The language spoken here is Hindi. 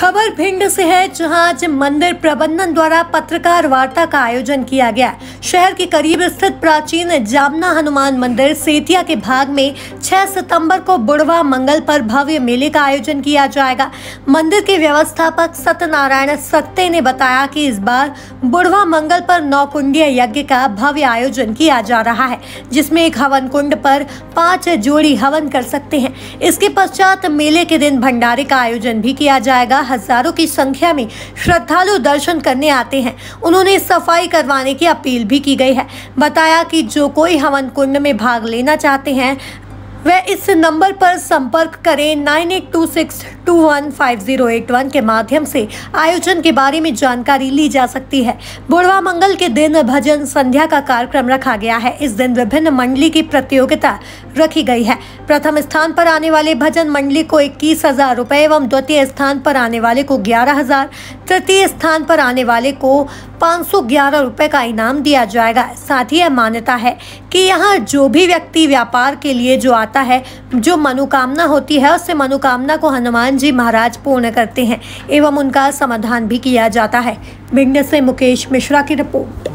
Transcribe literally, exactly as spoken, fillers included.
खबर भिंड से है, जहां आज मंदिर प्रबंधन द्वारा पत्रकार वार्ता का आयोजन किया गया। शहर के करीब स्थित प्राचीन जामना हनुमान मंदिर सेतिया के भाग में छह सितंबर को बुढ़वा मंगल पर भव्य मेले का आयोजन किया जाएगा। मंदिर के व्यवस्थापक सत्यनारायण सत्ते ने बताया कि इस बार बुढ़वा मंगल पर नौ कुंडीय यज्ञ का भव्य आयोजन किया जा रहा है, जिसमें एक हवन कुंड पर पाँच जोड़ी हवन कर सकते हैं। इसके पश्चात मेले के दिन भंडारे का आयोजन भी किया जाएगा। हजारों की संख्या में श्रद्धालु दर्शन करने आते हैं। उन्होंने सफाई करवाने की अपील भी की गई है। बताया कि जो कोई हवन कुंड में भाग लेना चाहते हैं वह इस नंबर पर संपर्क करें। Nine eight two six two one five zero eight one के माध्यम से आयोजन के बारे में जानकारी ली जा सकती है। बुढ़वा मंगल के दिन भजन संध्या का कार्यक्रम रखा गया है। इस दिन विभिन्न मंडली की प्रतियोगिता रखी गई है। प्रथम स्थान पर आने वाले भजन मंडली को इक्कीस हजार रुपए एवं द्वितीय स्थान पर आने वाले को ग्यारह हजार, तृतीय स्थान पर आने वाले को पाँच सौ ग्यारह रुपए का इनाम दिया जाएगा। साथ ही यह मान्यता है कि यहाँ जो भी व्यक्ति व्यापार के लिए जो आता है, जो मनोकामना होती है, उससे मनोकामना को हनुमान जी महाराज पूर्ण करते हैं एवं उनका समाधान भी किया जाता है। भिंड से मुकेश मिश्रा की रिपोर्ट।